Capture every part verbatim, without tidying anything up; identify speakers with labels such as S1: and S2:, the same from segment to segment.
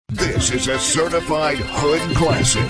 S1: This is a certified hood classic.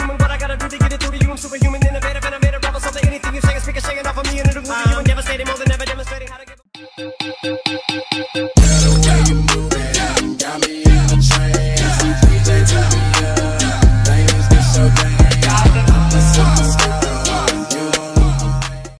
S2: Superhuman, innovative, and I made a rebel, so that anything you say is speaking, shaking off of me, and it'll move you and devastating more than